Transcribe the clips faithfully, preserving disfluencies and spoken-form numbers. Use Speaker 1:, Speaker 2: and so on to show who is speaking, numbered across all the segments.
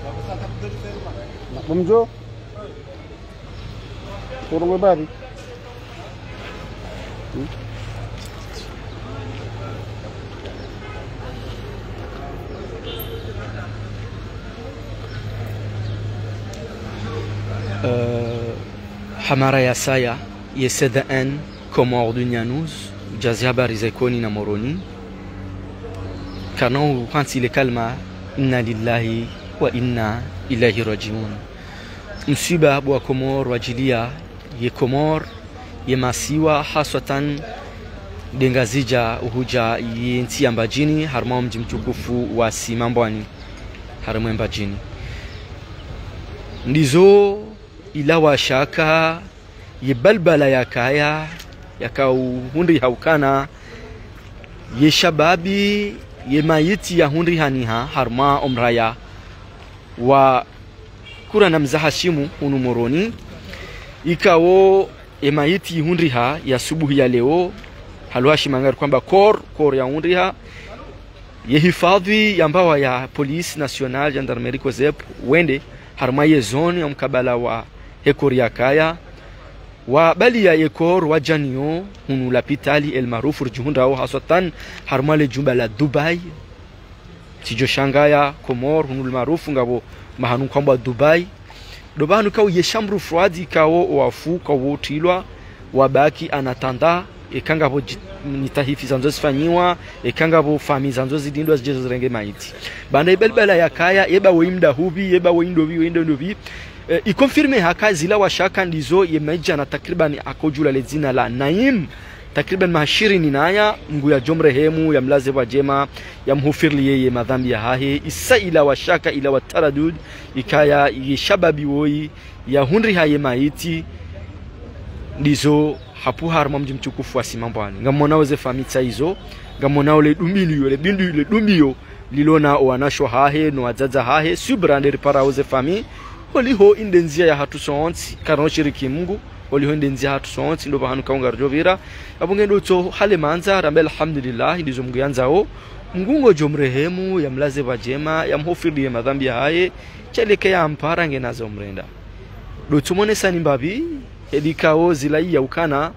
Speaker 1: Bumjo. Turun bari.
Speaker 2: Hamara ya saya yesedaan Komor Dunyanuz jazia habari za ikoni na moroni kanao kwansi ile kalma inna lillahi wa inna ilahi rajiun. Msiba wa Komor wajilia ye Komor ye masiwa haswatan dengazija uhuja ye nti ambajini harma mji mtukufu wa Simambwani harma mbajini ndizo ilawa shaka ye balbala ya kaya yakau hundi haukana ye shababi ye mayiti ya hundi haniha harma omraya wa kura na mzahashimu hunu moroni ikawo ye mayiti hundi ha ya subuhi ya leo halwashi mangari kwamba kor kor ya hundi ha ye hifadhi ya mbawa ya polisi national gendarmerie kozep wende harma ye zone ya mkabala wa hekor ya kaya wa bali ya ekor wa janio hunu lapitali el marufu juhundao haswatan harmale jumba la Dubai tijo shangaya Komor hunu marufu ngabo mahanu kwamba Dubai dobanu kawo yeshamru fradi kawo wafu kawo tilwa wabaki anatanda ekanga bo nitahifi zanzo zifanyiwa ekanga bo fami zanzo zidindwa zijezo zirenge maiti banda ibelbela ya kaya eba weimda hubi eba weindobi weindobi Uh, ikonfirme haka zila wa shaka ndizo ye maija na takriban akojula le zina la Naim takriban mahashiri ni naya mgu ya jomre hemu ya mlaze wa jema ya mhufirli yeye madhambi ya hahe isa ila wa shaka ila wa taradud ikaya ye shababi woi ya hundri haye maiti ndizo hapu harma mji mtukufu wa Simambwani ngamona weze famita hizo ngamona le dumili le bindu le dumio lilona wanashwa hahe no azaza hahe subrande ripara weze fami holiho indenzia ya hatu sonti karano shiriki Mungu holiho indenzia hatu sonti ndo bahanu kaunga rjovira abungendo to hale manza rambe alhamdulillah ndizo Mungu yanzao mgungo jomrehemu ya mlaze wajema ya mhofiri ya madhambi haye cheleke ya ampara ngena zomrenda do tumone sani mbabi edikao zilai ya ukana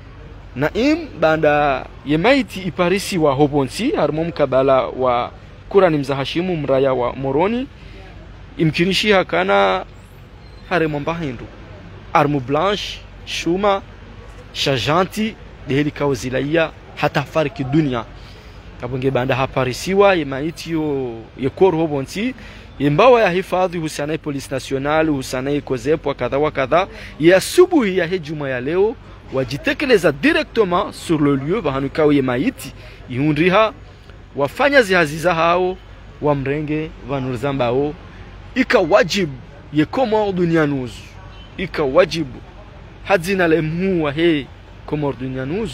Speaker 2: Naim banda yemaiti iparisi wa hobonsi harmo mkabala wa Kurani mzahashimu mraya wa Moroni imkinishi hakana haremo mbahindu armu blanche shuma shajanti deheli kauzilaiya hata fariki dunia kabunge banda haparisiwa yemaiti yo yekoro hobonsi yembawa ya hifadhi husanai police national husanai kozepo kadha wa kadha ya subuhi ya hejuma ya leo wajitekeleza directement sur le lieu bahanukao yemaiti ihundriha wafanya zihaziza hao wa mrenge vanurzambao ika wajibu ye Komor Dunyanuz ika wajibu hadzina le muwa he Komor Dunyanuz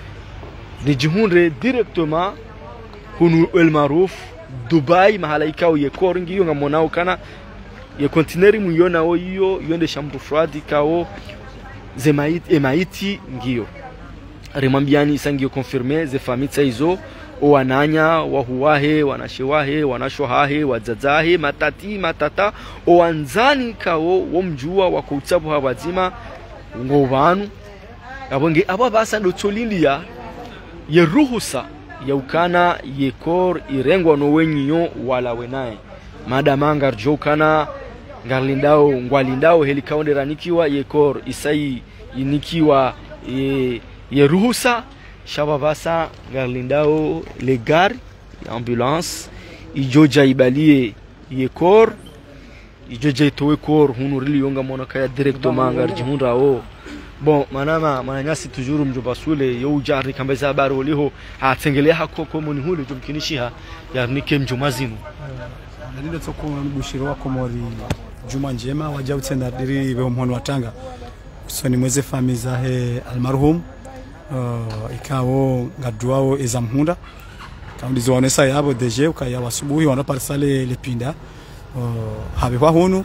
Speaker 2: ni jihunre directement hunu el maruf Dubai mahala ikao ye koringi yo ngamonao kana ye kontineri muyona o iyo yonde shambu fradi kao zemaiti emaiti ngiyo rimambiani sangio confirmer ze famita hizo o wananya wahuwahe wanashewahe wanashohahe wazazahe matati matata o wanzani kao womjua wakoutsabu habazima ngobanu abonge aba basa ndo tolindia ye ruhusa ya ukana ye kor irengwa no wenyo wala wenae madama ngarjokana ngarlindao ngwalindao helikaonde ranikiwa ye kor isai inikiwa ye, ye ruhusa shababasa ngarlindao le gari ambulance ijoja ibalie ye kor ijoja itowe kor hunu rili yonga mona kaya directement ngarjihunda o bon manama mananyasi tujuru mjobasule yo ujari kambeza baro liho hatengelea hako komuni hule jumkinishiha yarnike mjumazinu
Speaker 3: ndio tsoko mbushiro wa Komori juma njema waja utenda diri be mhono watanga kusoni mweze famiza he almarhum uh, ikawo ngadwao ezamhunda kandi zonesa yabo deje ukaya wasubuhi wana parsale lepinda uh, habe kwa hunu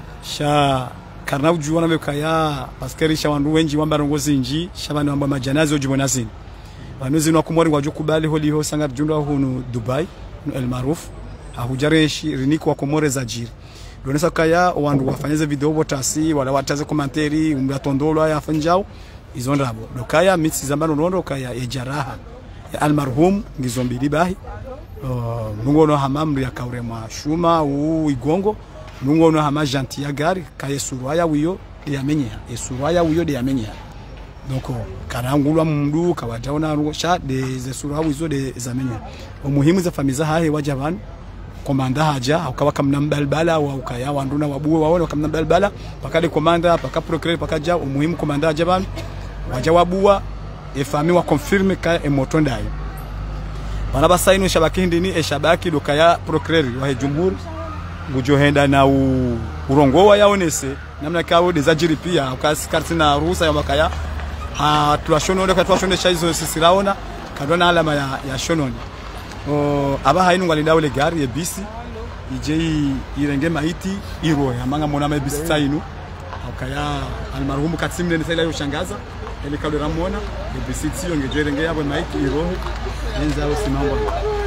Speaker 3: sha karna ujua na bekaya paskeri sha wandu wenji wambarongo zinji shabani wamba majanazi ojibona zini wanuzi no Komori wajo kubali holi ho sangar junda hunu Dubai no el maruf ahujareshi riniko wa Komore za jiri donesa kaya wandu wafanyeze video botasi wala wataze komanteri umbatondolwa ya fanjao izo ndabo dokaya mitsi zambano nondo kaya ejaraha ya almarhum ngizombili bahi uh, nungono hamamru ya kaurema shuma u igongo nungono hama janti ya gari kaya surwaya wiyo de yamenye esurwaya wiyo de yamenye donc karangulwa mundu kawataona rusha de ze surwa wizo de zamenye umuhimu za famiza hahe wajabani komanda haja ukawa kamna mbalbala wa ukaya wanduna wabuwe waone kamna mbalbala pakale komanda paka procureur pakaja umuhimu komanda haja bana wajawabuwa efami wa confirme ka emotondai bana basainu shabaki ndini e shabaki dokaya procureur wa jumhuri ngujohenda na u, urongowa yaonese namna kawo dezajiri pia ukasikarti na ruhusa ya makaya ha tuashonone kwa tuashone hizo sisiraona kadona alama ya, ya shononi o aba hainu ngalinda ule gari ya bisi ije irenge maiti iro ya manga mona ma bisi tainu akaya almarhumu katsimne ni sala yoshangaza ele kalo ramona ya bisi tiyo ngejerenge yabo maiti iro enza usimangwa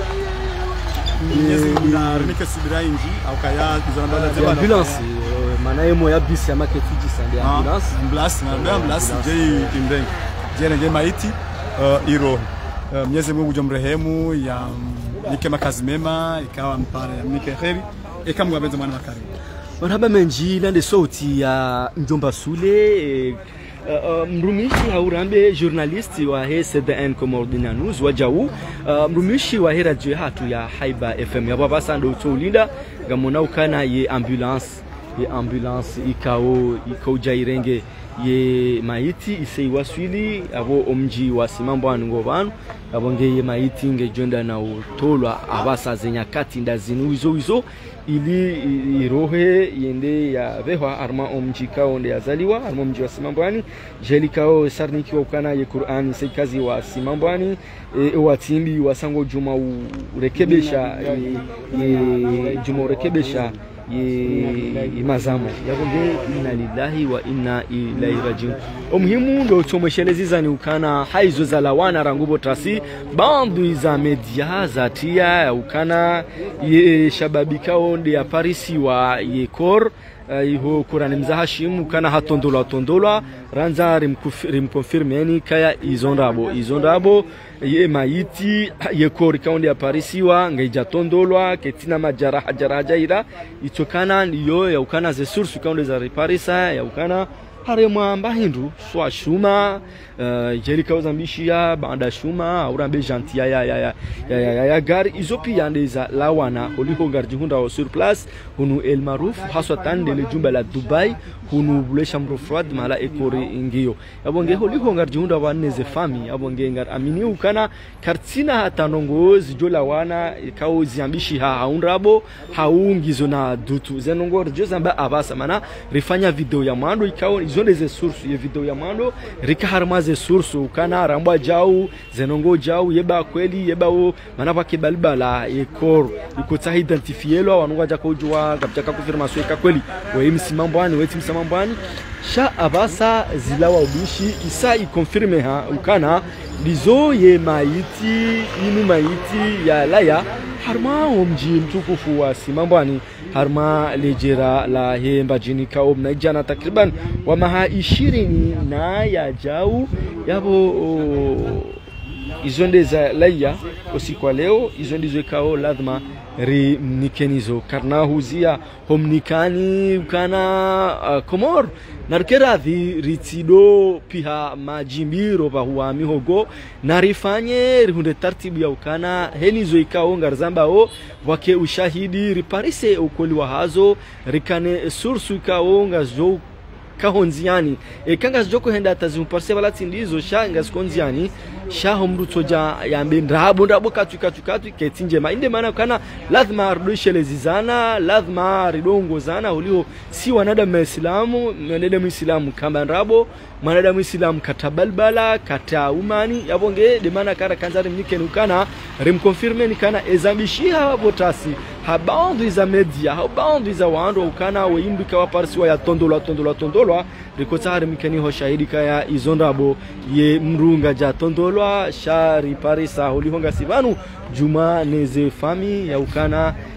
Speaker 3: nyezi kuna renike sidira inji akaya izambala zeba
Speaker 2: ambulance manaye mo ya bisi ya maketiji sande ambulance
Speaker 3: ambulance na ambulance je imbengi jerenge maiti iro Mwenyezi Mungu jomrehemu ya nike makazi mema ikawa mpara ya nike kheri ikamwa benzo mwana makari
Speaker 2: marhaba menji lande sauti ya Njomba Sule e, uh, mrumishi haurambe journalisti wa he C D N Komordina News wajau uh, mrumishi wa he radio hatu ya Haiba F M ya baba sando utolinda gamona ukana ye ambulance ye ambulance ikao ikao jairenge ye maiti isei waswili abo omji wa simambo ngo banu abonge ye maiti ngejonda na utolwa abasaze nyakati ndazinu izo izo ili irohe yende ya vehwa arma omji kaonde yazaliwa arma omji wa simambwani jelikao sarniki wa ukana ye Qur'an seikazi wa simambwani e, watimbi wasango juma urekebesha ye, ye juma urekebesha ye mazamo yabonge inna lillahi wa inna ilaihi rajiun umuhimu ndo chomeshelezi ni ukana haizo za lawana rangubo trasi bandu za media za tia ukana ye shababika onde ya parisi wa ye kor uh, iho Qur'an mzahashim ukana hatondolwa tondolwa ranza rimkonfirmeni kaya izonrabo izonrabo ye maiti ye kor kaonde ya parisi wa ngeja tondolwa ketina majaraha jaraha jaira itokana ndiyo ya ukana ze source kaonde za reparisa ya ukana harema mbahindu swa shuma uh, jelika uzambishia banda shuma aurambe jantia ya ya ya ya, ya, ya, ya gari izopi yandeza lawana oliho garjihunda wa sur place hunu El Maruf haswatan de jumba la Dubai hunu bulesha mrofrad mala ekore ingio abonge oliho garjihunda wa neze fami abonge ngar amini ukana kartina hatanongo zijola wana kao ziambishi ha haunrabo haungizo na dutu zenongo jozamba abasa mana rifanya video ya mando ikao zonde ze source ye video ya mando rika harmaze source ukana rambwa jau zenongo jau yeba kweli yeba o manapa kibalbala ye kor ikota identifielo wanunga kujua kapitaka confirmation ka kweli we msimambwani we msimambwani sha abasa zilawa ubishi isa ikonfirme ha ukana lizo ye maiti inu maiti ya laya harma omji mtukufu wa simambwani harma lejera la hemba jinika obna jana takriban wa maha ishirini na ya jau yabo o, izonde za laya usiku leo izonde zikao lazima ri mnikenizo karna huzia homnikani ukana uh, komor narkeradhi ritido piha majimbiro pa huwa mihogo narifanye rihunde tartibu ya ukana henizo ikao ngarzamba o wake ushahidi riparise ukoli wa hazo rikane sursu ikao ngazo kahonziani e kanga joko henda tazimparse balati ndizo shanga skonziani shaho mrutoja yambe ndrabo ndrabo katu katu katu ketinje ma inde maana kana lazima arudishe zana lazima ridongo zana ulio si wanadamu waislamu wanadamu waislamu kama ndrabo wanadamu waislamu katabalbala kata umani yabonge de maana kara kanzari mnike nukana rimconfirme nikana ezambishia botasi habandu za media habandu za wando ukana weimbuka waparsi wa ya tondolwa tondolwa tondolwa rikotari mikani ho shahidi kaya izondabo ye mrunga ja tondolwa shari parisa holihonga sivanu juma neze fami ya ukana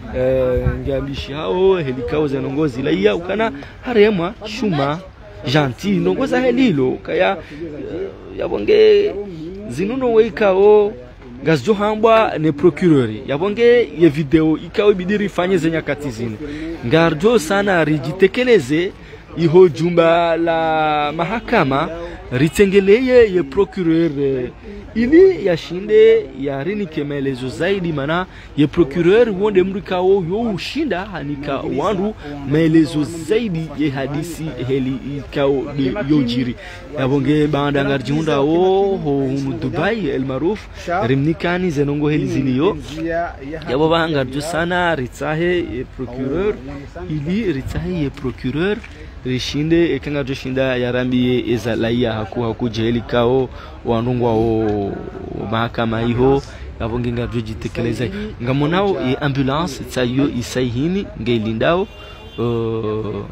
Speaker 2: ngambishi hao helikao zenongozi laia ukana haremwa shuma gentil ndongoza helilo kaya yabonge zinuno weikao gazjo hambwa ne procureur yabonge ye video ikao bidiri fanye zenyakati zino ngarjo sana rijitekeleze iho jumba la mahakama ritengeleye ye procureur ili yashinde yarinike maelezo zaidi mana ye procureur wonde mrikao yo ushinda hanika wandu maelezo zaidi ye hadisi heli ikao yojiri yabonge banda ngarjunda o ho Dubai el maruf rimnikani zenongo heli ziliyo yabo bangarjo sana ritsahe ye procureur ili ritsahe ye procureur rishinde ekanga joshinda yarambiye ezalaya haku haku jeli kao wanungwa o mahakama iho yabonge ngabyo jitekeleza ngamonao e ambulance tsayo isaihini ngelindao uh,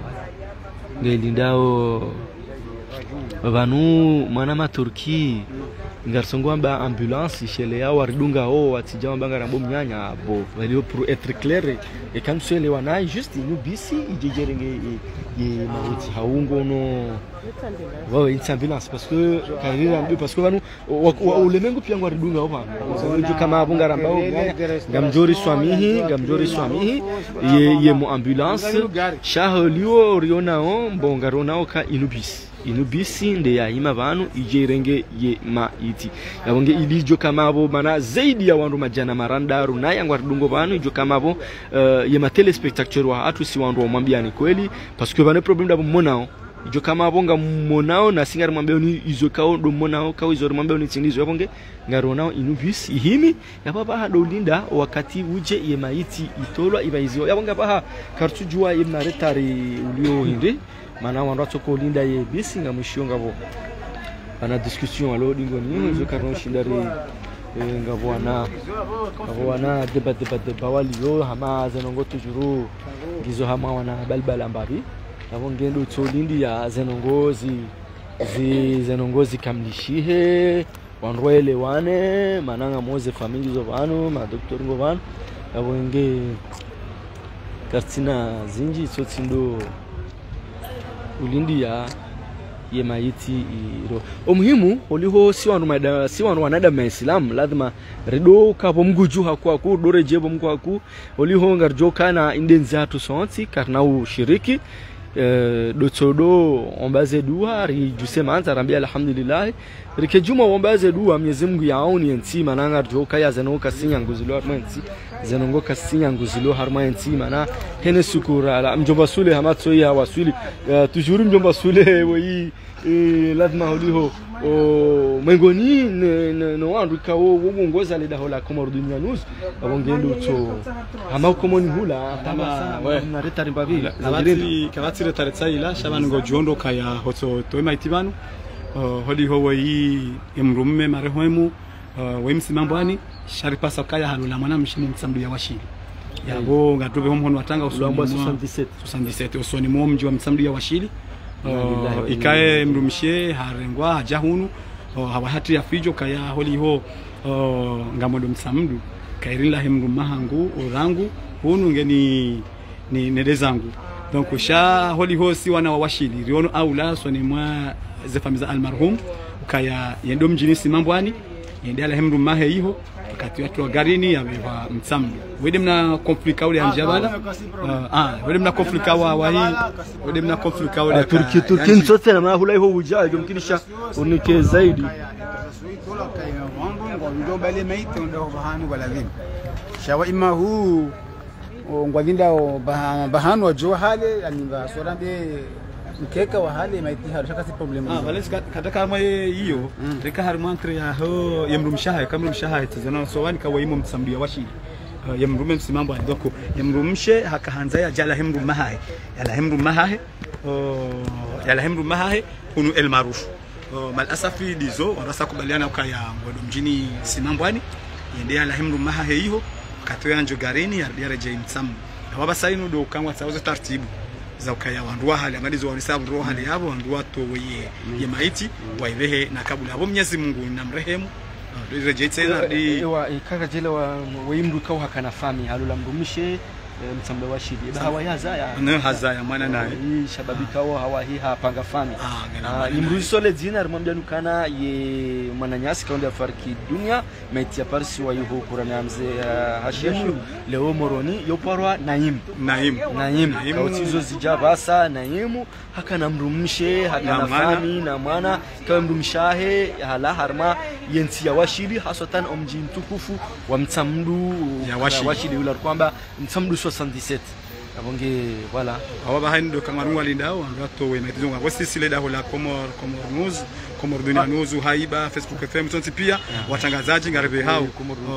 Speaker 2: ngelindao banu mwana ma Turki ngarsongo amba ambulance shele ya waridunga o atijama banga rambo mnyanya bo valio pour être clair et quand c'est les wana juste nous bisi ijejerenge ye mauti haungo no wa une ambulance parce que karira mbi parce que banu ulemengu pia waridunga o bana kama abunga ramba o ngamjori swamihi ngamjori swamihi ye ye mu ambulance shaholio riona o mbonga rona o ka inubisi inubisi nde ya hima banu ijerenge ye maiti yabonge ilijo kamabo mana zaidi ya wandu majana marandaru na yangu ardungo banu ijo kamabo uh, ye ma telespectateur wa atu si wandu mwambia ni kweli parce que bane problem dabo monao ijo kamabo nga monao na singar mwambia ni izo kao do monao kao izo mwambia ni tindizo yabonge ngaronao inubisi ihimi yababa hado linda wakati uje ye maiti itolwa ibaizo yabonge baha kartujua ye maretari ulio hindi mana wandu atoko linda ye bisi nga mushionga bo ana discussion alo dingo ni zo karno shindari ngabo ana ngabo ana debat debat de bawali yo hama zenongo tujuru gizo hama wana balbala mbabi abo ngendo tsolindi ya zenongozi zi zenongozi kamlishihe wanroele wane mananga moze family zo banu ma doctor ngo banu abo nge kartina zinji tsotsindo ulindi ya ye maiti iro omuhimu oliho si wanu mada si wanu wanada maislam lazima redo kapo mguju haku ku dore jebo mko haku oliho ngarjo kana indenza tu sonti karna ushiriki Uh, dotsodo ombaze dua ri jusema anza rambia alhamdulillah rike juma ombaze dua Mwenyezi Mungu yaoni enti mananga rjo kaya zano kasinya nguzilo armanti zanongo kasinya nguzilo harmanti mana hene sukura ala mjomba sule hamatso ya wasuli uh, toujours mjomba sule wi e lazima holiho o mengoni no wandu kawo wongoza le dahola kama rudunya news abongendo to hama komoni hula tama na retari mbavila
Speaker 3: kabati kabati retari tsaila shabanu ngo jondo kaya hoto to maitibanu holiho wi emrumme marehemu we msimambwani sharipasa kaya halula mwana mshini mtsamdu ya washili yabo ngatobe homo watanga usoni soixante-dix-sept usoni mo mji wa mtsamdu ya washili Uh, ikae mrumshie harengwa hajahunu uh, hawahati ya fijo kaya holi ho uh, ngamodo msamdu kairila hemru mahangu orangu hunu ngeni ni nedezangu donc sha holi ho si wana wawashili riono aula soni mwa zefamiza almarhum kaya yendo mjini simambwani yendala hemru mahe hiho wakati watu wa garini ya beba mtsamdu wede mna konflika ule anjabala ah wede mna konflika wa wahi wede mna konflika ule
Speaker 2: Turki Turki nsote na mahula hiyo ujaje mkinisha unike zaidi
Speaker 1: ndo bale maiti ndo bahanu wala vini shawa ima huu ngwadinda bahanu wa jo hale yani ba sorambe mkeka wa hali maiti harusha si problem
Speaker 3: ah wale kata kama hiyo reka haruma entre ya ho yemrumshaha kama rumshaha tazana sowani kawa imo mtsamdia washi yemrume msimambo adoko yemrumshe hakahanza ya jala hemru mahae yala hemru mahae yala hemru mahae kunu el maruf mal asafi dizo warasa kubaliana kwa ya ngodo mjini simambwani yende yala hemru mahae hiyo katoya njo garini ya reje mtsamu na baba sainu do kangwa tsawaze taratibu za ukaya wandu hali amalizo wanisabu roho hali yabo wandu watu weye ye maiti waivehe na kabula abo Mwenyezi Mungu namrehemu reje tena di
Speaker 2: wa kaka jele wa weimdu kwa hakana fami halula mrumishe mtsambe wa shidi hawa yazaya
Speaker 3: no hazaya mwana naye
Speaker 2: hii shababi kao hawa hii hapanga fami imruzi sole dina rimwambia nukana ye mwananyasi kaonda fariki dunia maiti ya parsi wa yuho kurana mzee Hasheshu leo moroni yoporwa Naim
Speaker 3: Naim
Speaker 2: Naim kautizo zijabasa Naimu hakana mrumshe hakana fami na mwana kawa mrumshahe hala harma yenti ya washili haswatan omji mtukufu wa mtamdu
Speaker 3: ya washili,
Speaker 2: washili ula kwamba mtamdu soixante-dix-sept abonge voilà
Speaker 3: awa bahani do kamarungu alindao andato we maitizo ngabo sisi leda hola Comor Comor News Comor Dunia News Haiba Facebook F M tonti pia watangazaji ngaribe hao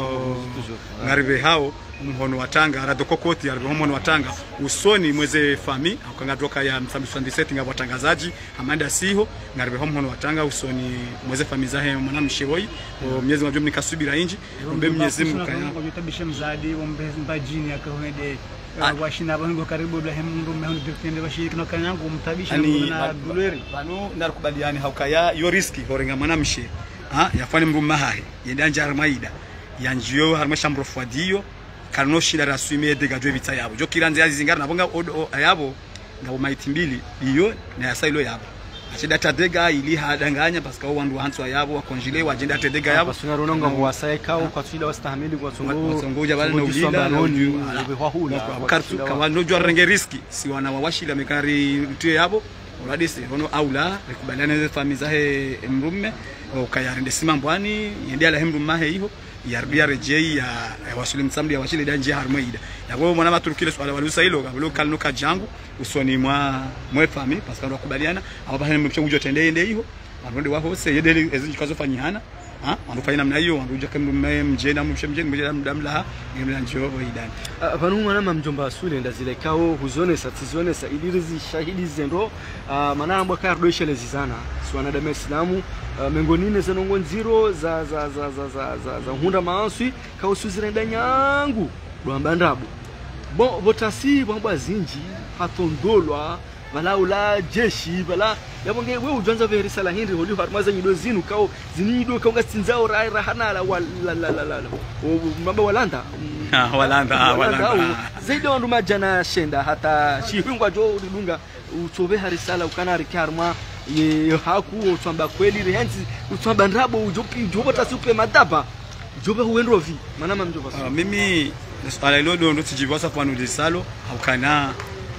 Speaker 3: ngaribe hao mhono watanga radokokoti ya mhono watanga usoni mweze fami akangatoka ya msambi soixante-dix-sept ngabo watangazaji Amanda Siho ngaribe mhono watanga usoni mweze fami zahe mwana mshiroi miezi ngabyo mnikasubira inji ombe Mwenyezi Mungu kaya
Speaker 1: kujutabisha mzadi ombe mbajini akahwede washina bango karibu la hemndu mehundu dikende washiriki no kanyangu mtabisha na duleri
Speaker 3: banu narukubaliani haukaya yo riski horenga mwana mshe ha yafani mru mahahe yenda njar maida yanjiyo harma shambro fwadio karno shida rasumie de gadwe bita yabo jo kiranze azingara nabonga ayabo ngabo maiti mbili iyo na yasailo yabo achida tadega ili hadanganya paska wandu hantu yabo wakongile wajenda tadega yabo
Speaker 2: basuna rononga ngwasai kao kwa tsila wastahamili kwa songo
Speaker 3: songo jabana no ulila
Speaker 2: noni hula
Speaker 3: kartu kama nojo renge riski si wana wawashila mekari tue yabo oladisi hono aula rekubaliana na family zahe mrumme okayarinde simambwani yendela hemrumme he hiyo yardia rejei ya wasuli msambi ya washile danje harmaida yabo mwana maturukile swala walusa hilo kablo kalno kajangu usoni mwa mwe family paska ndo kubaliana abahane mcho ujo tende ende hiyo maronde wa hose yedeli ezikazo fanyihana ha andofanya namna hiyo andoja kemrumme mjena mshemjeni mjena mdamla ngemla njoo idani
Speaker 2: vanu mwana mamjomba asule ndazile kao huzone satizone sa idirizi shahidi zendo mana mbwa kardoshe lezizana swana da Islamu mengonine zanongo nziro za za za za za za, za hunda maaswi kao suzirenda nyangu rwamba ndabu bon botasi bamba zinji hatondolwa bala ula jeshi bala yabonge we ujanza ve risala hindi holi harmaza nyido zinu kao zinido kao ngasinzao rai rahana la la la la la mamba walanda
Speaker 3: ah walanda ah walanda
Speaker 2: zaidi wandu majana shenda hata shihingwa jo dilunga utobe harisala ukana rikarma ye haku utamba kweli rehenzi utamba ndabo ujopi jobo tasupe madaba jobe huendro vi mana mamjoba
Speaker 3: uh, mimi swala hilo ndo tujivasa kwa nudisalo haukana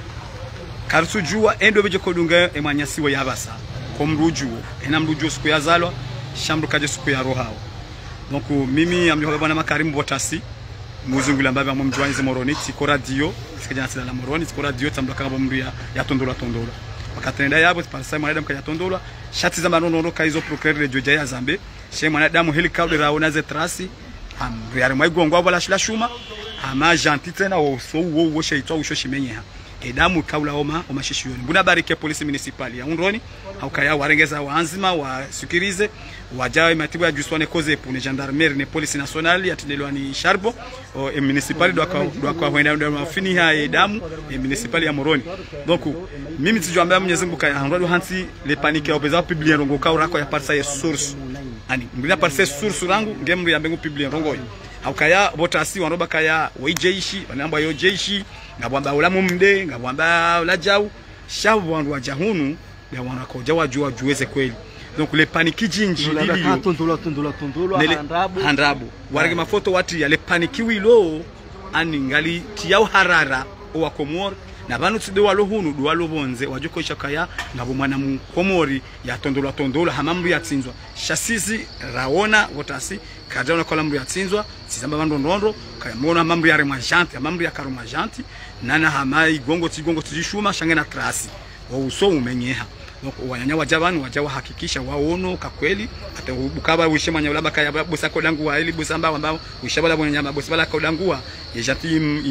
Speaker 3: kartu jua endo beje kodunga emanyasiwa yabasa komruju ena mruju siku yazalwa shamru kaje siku ya rohao donc mimi amliho bwana Makarim Botasi muzungula mbaba mumjwanize moroni tiko radio sikajana sala la moroni tiko radio tambla kama mria ya tondola tondola wakatenda yabo parasa mwanadamu kaya tondola shati za manono kaizo procure radio jaya zambe she mwanadamu helicopter raona ze trasi am riare mai gongwa bala shila shuma ama gentil tena wo so wo wo sheitwa usho shimenyeha edamu kaula oma omashishiyoni mbuna barike polisi municipal ya Undroni haukaya warengeza waanzima wa sikirize wajawe matibu ya juswane koze pune gendarmerie ne police nationale yatendelwa ni Sharbo o e municipal do kwa do kwa wenda ndo mafini ha edamu e municipal ya Moroni donc mimi tijwambia Mwenyezi Mungu kaya ndo hansi le panique obeza publier rongo ka urako ya parsa ya source ani mbina parsa source rangu ngemru ya mbengu publier rongo haukaya Botasi wanoba kaya wejeishi wanamba yo jeishi ngabwamba ulamu mde ngabwamba ulajau shabu wandu wajahunu ya wanakoja wajua juweze kweli donc le paniki jinji lilio
Speaker 2: tondola tondola tondola handrabu
Speaker 3: handrabu warege mafoto wati ya le paniki wilo ani ngali tiyao harara owa Komor na banu tside walo hunu do walo bonze wajuko shakaya ngabo mwana Komori ya tondola tondola hamambu ya tsinzwa shasizi raona Botasi kadana kola mbu ya tsinzwa sizamba bando ndondo kaya mona mambu ya remajante mambu ya karomajante nana hamai gongo tigongo tijishuma shangena trasi wa uso umenyeha donc wanyanya wajabanu wajawa hakikisha waono kakweli ata bukaba wishema nyabla bakaya bosa kodangu wa ili bosamba ambao wishabala bwana nyama bosabala kodangua yejati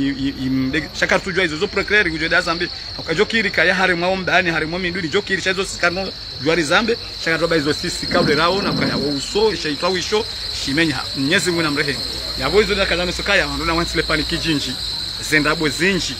Speaker 3: im shaka tujwa hizo zo proclaire kujo da zambe akajokiri kaya hare mwomba ani hare mwomi ndudi jokiri chazo sikano jwari zambe shaka toba hizo sisi kabla rao na kaya uso shaitwa wisho shimenya Mwenyezi Mungu namrehemu yabo hizo da kalano sokaya ndo na wansile pani kijinji zendabo zinji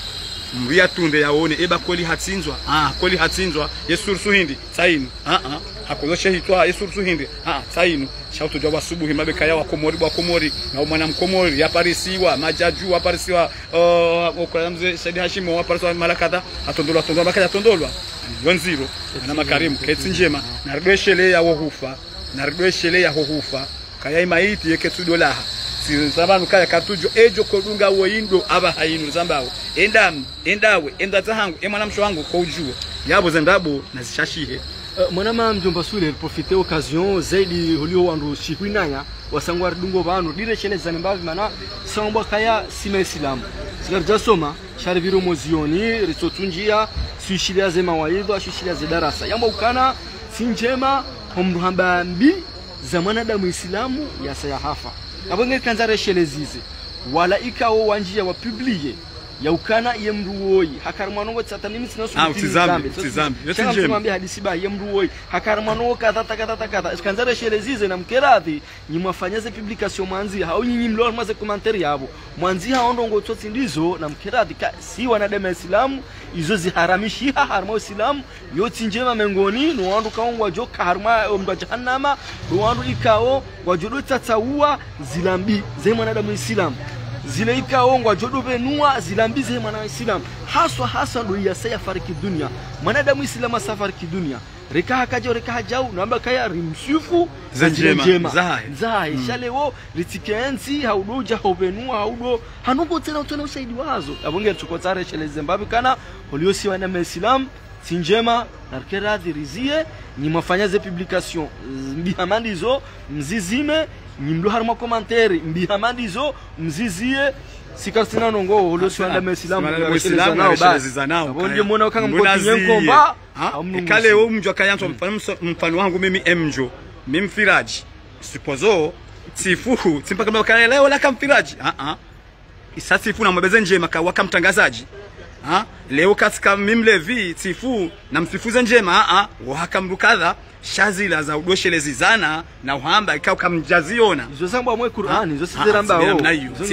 Speaker 4: mbia tunde yaone eba kweli hatsinzwa ah kweli hatsinzwa yesursu hindi tsainu ah ah hakozoshe hitwa yesursu hindi ah tsainu shauto jwa asubuhi mabeka ya wakomori wa komori na mwana mkomori yaparisiwa majaju yaparisiwa uh, kwa mzee Said Hashim yaparisiwa malakadha atondolwa tondolwa bakaja tondolwa yonziro na makarimu ketsi njema na rdweshele ya wohufa na rdweshele ya hohufa kaya imaiti yeke tudolaha si sabanu kaya katujo ejo kodunga woindo aba hainu zambawo endam endawe endata hangu emwana msho wangu kwa ujuo yabo zendabo na zishashihe
Speaker 2: uh, mwanama mjomba Sule profiter occasion zaidi hulio wandu shihwinanya wasangwa dungo banu dire chele zanimbavi mana sangwa kaya sima islamu sigarja soma shariviro mozioni risotunjia suishilia ze mawaidha suishilia ze darasa yamba ukana sinjema homruhamba mbi za mwanadamu islamu ya sayahafa abonge kanzare shelezize wala ikao wanjia wa publie ya ukana yemruoi hakarmanongo tsata mimi sina
Speaker 4: sumu tizambi tizambi
Speaker 2: yote njema mwambie hadisi ba yemruoi hakarmanongo kadha kadha kadha kanzare shelezize na mkeradhi nyimwafanyaze publication mwanzi hao nyinyi mlio maze commentaire yabo mwanzi haondo ngototsi ndizo na mkeradhi si wanadamu islamu izo ziharamishi harma islamu yote njema mengoni no wandu kaongwa joka harma omba jahannama no wandu ikao wajodo tatsaua zilambi ze mwanadamu islamu zile ikao ngwa jodo benua zilambi ze mwana islamu haswa hasa ndo yasaya fariki dunia mwanadamu islamu safariki dunia reka hakajo reka hajau naomba kaya rimsufu
Speaker 4: zanjema
Speaker 2: zai zai mm. Shalewo litikenzi haudoja hobenua haudo hanuko tena utona ushahidi wazo abonge tukotsare shele Zimbabwe kana uliosi wana Muislam sinjema na keradhi rizie ni mafanyaze publication mbihamandizo mzizime ni mdo harma commentaire mbihamandizo mzizie sikarsina nongo uliosi wana Muislam
Speaker 4: na shele zanao
Speaker 2: abonge mwana kanga mkotinye komba
Speaker 4: kale wewe mjwa kayanto mfano wangu mimi emjo mimi mfiraji sipozo tifuhu simpa kama kale leo la kamfiraji ah ah isasifu na mbeze njema kwa kamtangazaji ah leo katika mimi levi tifu na msifuze njema ah ah wakamrukadha shazila za udoshelezi zana na uhamba ikao kamjaziona
Speaker 2: izo zamba mwe Qur'ani izo sizeramba
Speaker 4: wao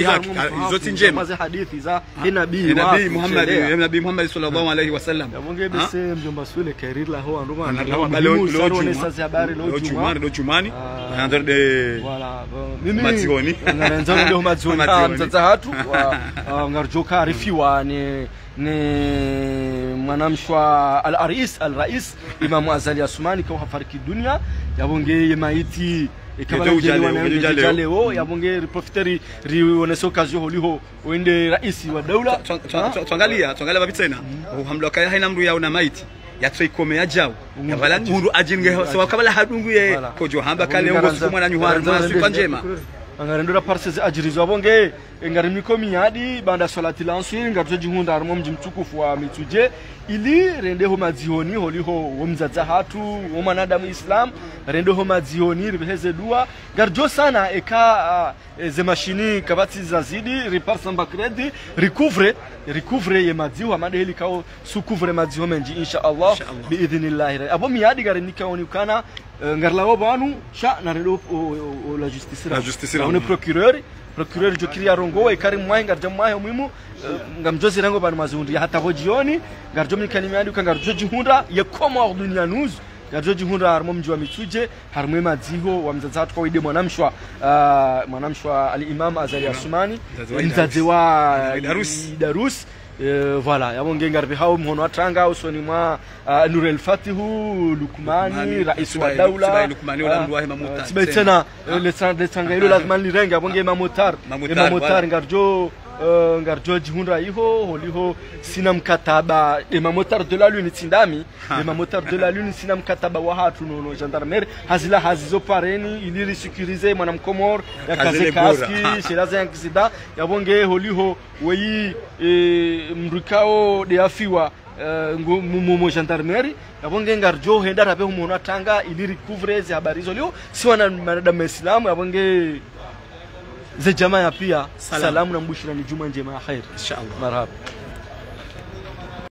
Speaker 4: izo ti njema
Speaker 2: maze hadithi za nabii
Speaker 4: nabii Muhammad nabii Muhammad sallallahu alaihi wasallam
Speaker 2: yabonge bese mjomba Sule kairila ho anduma
Speaker 4: na leo leo
Speaker 2: habari leo
Speaker 4: jumani leo jumani ndio de
Speaker 2: wala mimi
Speaker 4: mazioni
Speaker 2: naanza ndio mazioni mtata hatu ngarjoka arifiwa ni ni mwanamshwa al-Aris al-Rais Imam Azali Asmani kwa fariki dunia yabonge maiti ikabala jeli leo yabonge profiteri rioneso occasion holiho wende rais wa daula
Speaker 4: tuangalia tuangalia babi tena uhamlo kaya haina mru yao na maiti yatsoikomea jao yabala mundu ajinge sawa kabala hadungu ye kojo hamba kale ngo sikumwa na nyuhara masifa njema
Speaker 2: angarendora parses ajirizo abonge ngarimiko miadi banda salati lanswi ngarzo jihunda armo mji mtukufu wa Mituje ili rende ho mazioni holiho womzaza hatu wo manadamu islam rende ho mazioni ribeheze dua garjo sana eka uh, ze mashini kabati zazidi riparsamba kredi recouvre recouvre ye maziwa madeli kao su couvre maziwa menji insha Allah bi idhnillah abo miadi garimika onikana ngarlawo banu sha na rendo la justice
Speaker 4: la justice
Speaker 2: on procureur procureur jokiria rongo e karim mwai ngarja mwai muhimu ngamjozi rango bana mazundi hata hojioni ngarjo mikani miadi kangarjo jihunda ye koma dunia news ngarjo jihunda harmo mji wa Mituje harmo maziho wa mzazatu kwa ide mwanamshwa mwanamshwa al-Imam Azali Asmani mzazi wa Darus Uh, voilà yabonge ngarbi hao mhono atanga usoni mwa uh, Nurel Fatihu Lukmani rais wa daula
Speaker 4: Lukmani wala mduahe mamutar
Speaker 2: sibetena le sanga hilo lazima lirenga yabonge mamutar mamutar ngarjo uh, ngarjo jihunda iho holiho sina mkataba e mamutar de la lune tindami e mamutar de la lune sina mkataba wa hatu no gendarmerie hazila hazizo pareni ili sécuriser mwana mkomor ya kaze kaski shilaza accident yabonge holiho weyi e, mrikao de afiwa uh, mumo gendarmerie yabonge ngarjo henda rabe humono atanga ili recouvrer ze habari zo leo si wana madam Islam yabonge ze jamaa pia salamu na mbushira ni juma njema ya khair
Speaker 4: inshallah
Speaker 2: marhaba.